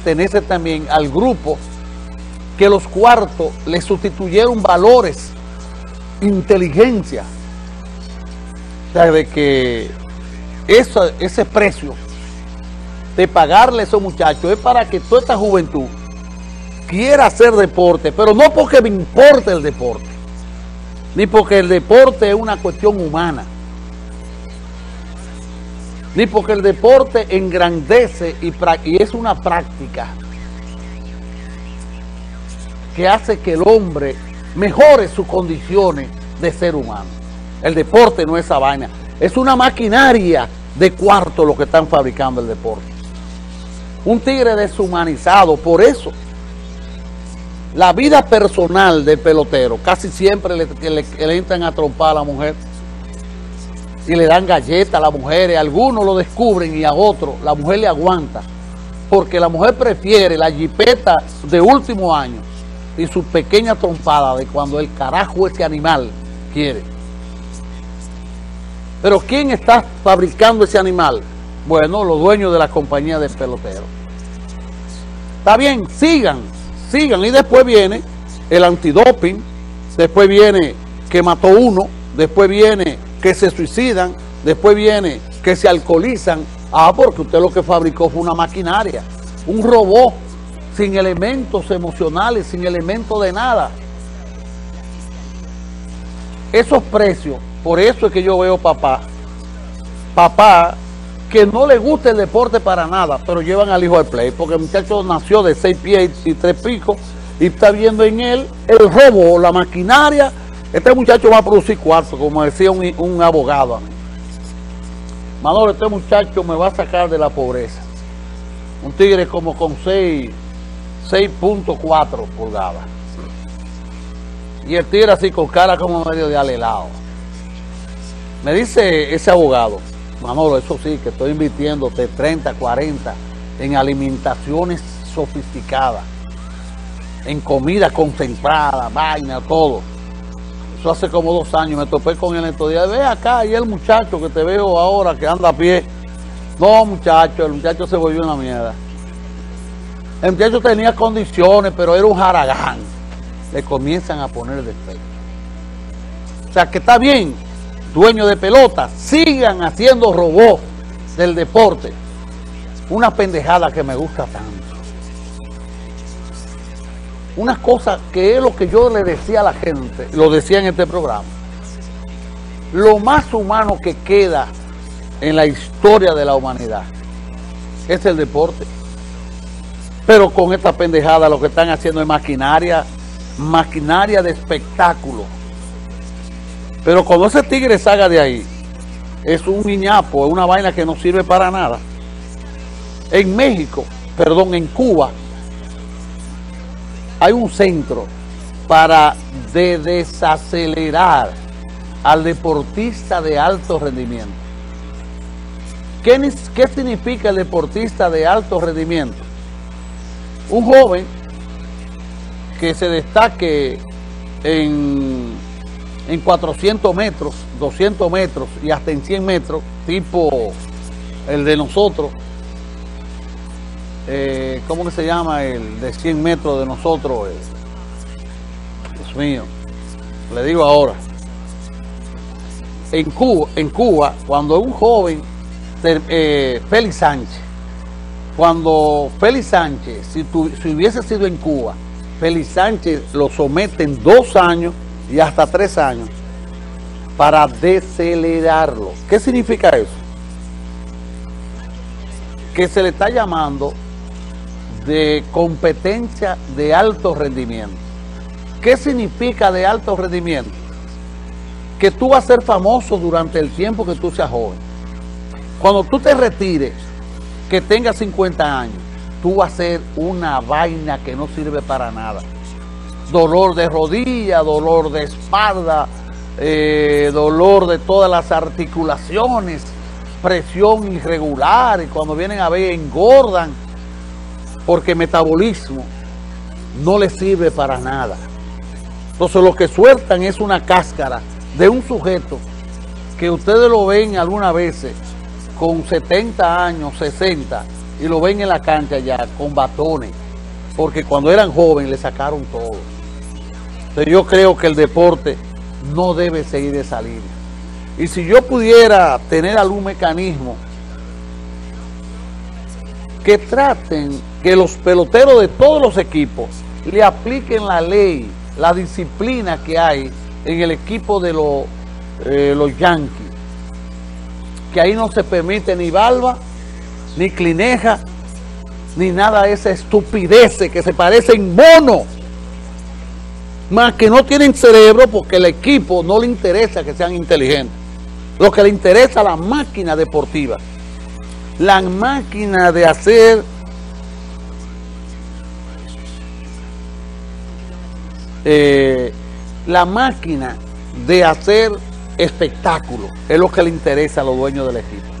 pertenece también al grupo que los cuartos le sustituyeron valores, inteligencia. O sea, de que ese precio de pagarle a esos muchachos es para que toda esta juventud quiera hacer deporte, pero no porque me importe el deporte, ni porque el deporte es una cuestión humana, ni porque el deporte engrandece y es una práctica que hace que el hombre mejore sus condiciones de ser humano. El deporte no es esa vaina, es una maquinaria de cuarto lo que están fabricando el deporte. Un tigre deshumanizado. Por eso la vida personal del pelotero casi siempre le entran a trompar a la mujer y le dan galletas a las mujeres. Algunos lo descubren y a otros la mujer le aguanta, porque la mujer prefiere la jipeta de último año y su pequeña trompada de cuando el carajo ese animal quiere. Pero ¿quién está fabricando ese animal? Bueno, los dueños de la compañía de peloteros. Está bien, sigan, y después viene el antidoping, después viene que mató uno, después viene que se suicidan, después viene que se alcoholizan. Porque usted lo que fabricó fue una maquinaria, un robot sin elementos emocionales, sin elementos de nada. Esos precios, por eso es que yo veo papá que no le gusta el deporte para nada, pero llevan al hijo al play, porque el muchacho nació de 6 pies y 3 picos y está viendo en él el robo, la maquinaria. Este muchacho va a producir cuarto, como decía un abogado a mí. Manolo, este muchacho me va a sacar de la pobreza. Un tigre como con 6.4 pulgadas. Y el tigre así con cara como medio de alelado. Me dice ese abogado: Manolo, eso sí, que estoy invirtiéndote 30, 40 en alimentaciones sofisticadas, en comida concentrada, vaina, todo. Eso hace como 2 años, me topé con él estos días. Ve acá, y el muchacho que te veo ahora que anda a pie. No, muchacho, el muchacho se volvió una mierda. El muchacho tenía condiciones, pero era un jaragán. Le comienzan a poner defecto. O sea, que está bien, dueños de pelota, sigan haciendo robots del deporte. Una pendejada que me gusta tanto. Una cosa que es lo que yo le decía a la gente, lo decía en este programa. Lo más humano que queda en la historia de la humanidad es el deporte. Pero con esta pendejada lo que están haciendo es maquinaria de espectáculo. Pero cuando ese tigre salga de ahí, es un guiñapo, es una vaina que no sirve para nada. En Cuba, hay un centro para desacelerar al deportista de alto rendimiento. ¿Qué significa el deportista de alto rendimiento? Un joven que se destaque en 400 metros, 200 metros y hasta en 100 metros, tipo el de nosotros. ¿Cómo que se llama el de 100 metros de nosotros? Dios mío, le digo ahora. En Cuba, cuando un joven, Félix Sánchez, si hubiese sido en Cuba, Félix Sánchez lo someten 2 años y hasta 3 años para decelerarlo. ¿Qué significa eso? Que se le está llamando de competencia de alto rendimiento. ¿Qué significa de alto rendimiento? Que tú vas a ser famoso durante el tiempo que tú seas joven. Cuando tú te retires, que tengas 50 años, tú vas a ser una vaina que no sirve para nada. Dolor de rodilla, dolor de espalda, dolor de todas las articulaciones, presión irregular, y cuando vienen a ver engordan, porque el metabolismo no les sirve para nada. Entonces lo que sueltan es una cáscara de un sujeto que ustedes lo ven algunas veces con 70 años, 60, y lo ven en la cancha ya con batones, porque cuando eran jóvenes le sacaron todo. Entonces yo creo que el deporte no debe seguir esa línea. Y si yo pudiera tener algún mecanismo que traten que los peloteros de todos los equipos le apliquen la ley, la disciplina que hay en el equipo de los Yankees, que ahí no se permite ni barba, ni clineja, ni nada de esa estupidez que se parecen monos, más que no tienen cerebro porque el equipo no le interesa que sean inteligentes. Lo que le interesa a la máquina deportiva, la máquina de hacer la máquina de hacer espectáculo es lo que le interesa a los dueños del equipo.